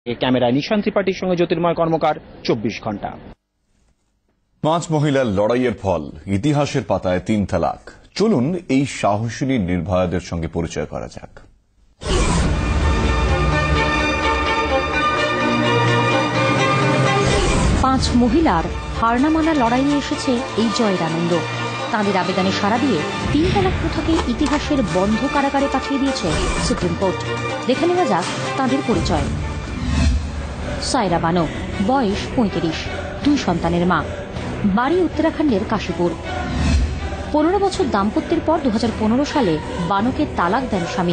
ক্যামেরায় নিশান ত্রিপাঠীর সঙ্গে জ্যোতির্ময় কর্মকার, 24 ঘন্টা। 5 মহিলার লড়াইয়ের ফল, ইতিহাসের পাতায় 3 তালাক। চলুন এই সাহসিনী নির্ভয়াদের সঙ্গে পরিচয় করা যাক। পাঁচ মহিলার হার না মানা লড়াইয়ে এসেছে এই জয়ের আনন্দ। তাঁদের আবেদনে সাড়া দিয়ে 3 তালাক প্রথাকে ইতিহাসের বন্ধ কারাগারে পাঠিয়ে দিয়েছে সুপ্রিম কোর্ট। দেখে নেওয়া যাক তাঁদের পরিচয়। সায়রা বানো, বয়স 35, 2 সন্তানের মা, বাড়ি উত্তরাখণ্ডের কাশীপুর। 15 বছর দাম্পত্যের পর 2015 সালে বানোকে তালাক দেন স্বামী।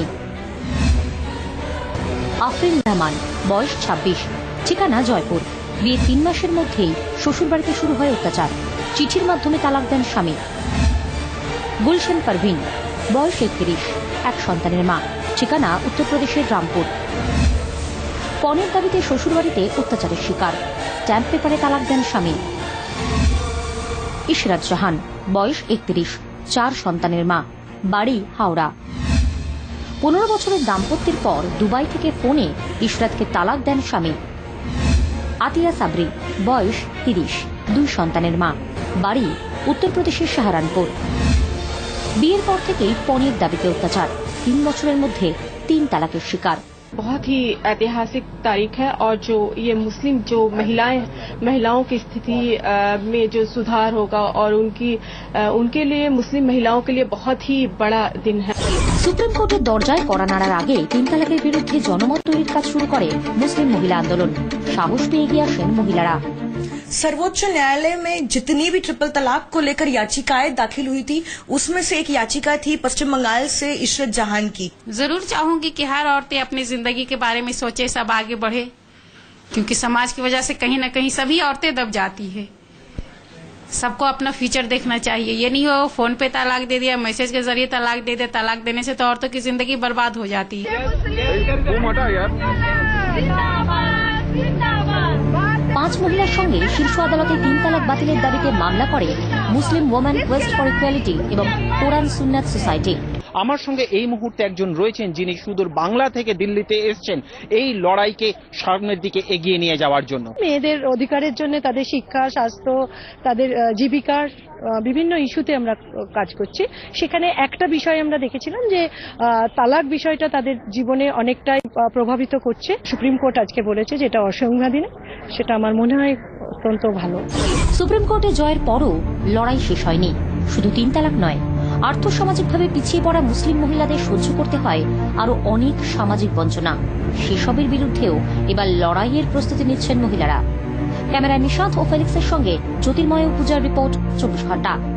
আফরিন রহমান, বয়স 26, ঠিকানা জয়পুর। বিয়ে 3 মাসের মধ্যেই শ্বশুরবাড়িতে শুরু হয় অত্যাচার, চিঠির মাধ্যমে তালাক দেন স্বামী। গুলশান পারভিন, বয়স 31, 1 সন্তানের মা, ঠিকানা উত্তরপ্রদেশের রামপুর। পণের দাবিতে শ্বশুরবাড়িতে অত্যাচারের শিকার, স্ট্যাম্প পেপারে তালাক দেন স্বামী। ইশরাত জাহান, বয়স 31, 4 সন্তানের মা, বাড়ি হাওড়া। 15 বছরের দাম্পত্যের পর দুবাই থেকে ফোনে ইশরাতকে তালাক দেন স্বামী। আতিয়া সাবরি, বয়স 30, 2 সন্তানের মা, বাড়ি উত্তরপ্রদেশের সাহারানপুর। বিয়ের পর থেকেই পণের দাবিতে অত্যাচার, 3 বছরের মধ্যে 3 তালাকের শিকার। बहुत ही ऐतिहासिक तारीख है और जो ये मुस्लिम जो महिलाओं की स्थिति में जो सुधार होगा और उनके लिए मुस्लिम महिलाओं के लिए बहुत ही बड़ा दिन है। সুপ্রিম কোর্টের দরজায় কড়া নাড়ার আগে 3 তালাকের বিরুদ্ধে জনমত তৈরির কাজ শুরু করে মুসলিম মহিলা আন্দোলন। সাহস পেয়ে এগিয়ে আসেন মহিলারা। सर्वोच्च न्यायालय में जितनी भी ट्रिपल तलाक को लेकर याचिकाएं दाखिल हुई थी, उसमें से एक याचिका थी पश्चिम बंगाल से इशरत जहान की। जरूर चाहूंगी कि हर औरतें अपनी जिंदगी के बारे में सोचे, सब आगे बढ़े, क्योंकि समाज की वजह से कहीं न कहीं सभी औरतें दब जाती है। सबको अपना फ्यूचर देखना चाहिए। ये नहीं हो फोन पे तलाक दे दिया, मैसेज के जरिए तलाक दे दिया। तलाक देने से तो औरतों की जिंदगी बर्बाद हो जाती है। 5 মহিলার সঙ্গে শীর্ষ আদালতে 3 তালাক বাতিলের দাবিতে মামলা করে Muslim women quest for equality এবং কোরআন সুন্নাত সোসাইটি। আমার সঙ্গে এই মুহূর্তে একজন রয়েছেন যিনি সুদূর বাংলা থেকে দিল্লিতে এসেছেন এই লড়াইকে সামনের দিকে এগিয়ে নিয়ে যাওয়ার জন্য। মেয়েদের অধিকারের জন্য, তাদের শিক্ষা, স্বাস্থ্য, তাদের জীবিকার বিভিন্ন ইস্যুতে আমরা কাজ করছি। সেখানে একটা বিষয় আমরা দেখেছিলাম যে তালাক বিষয়টা তাদের জীবনে অনেকটাই প্রভাবিত করছে। সুপ্রিম কোর্ট আজকে বলেছে যেটা অসাংবিধানিক, সেটা আমার মনে হয় অত্যন্ত ভালো। সুপ্রিম কোর্টে জয়ের পরও লড়াই শেষ হয়নি। শুধু 3 তালাক নয়, আর্থসামাজিকভাবে পিছিয়ে পড়া মুসলিম মহিলাদের সহ্য করতে হয় আরো অনেক সামাজিক বঞ্চনা। সেসবের বিরুদ্ধেও এবার লড়াইয়ের প্রস্তুতি নিচ্ছেন মহিলারা। ক্যামেরায় নিশান্ত ও ফেলিক্সের সঙ্গে জ্যোতির্ময় পূজার রিপোর্ট, 24 ঘন্টা।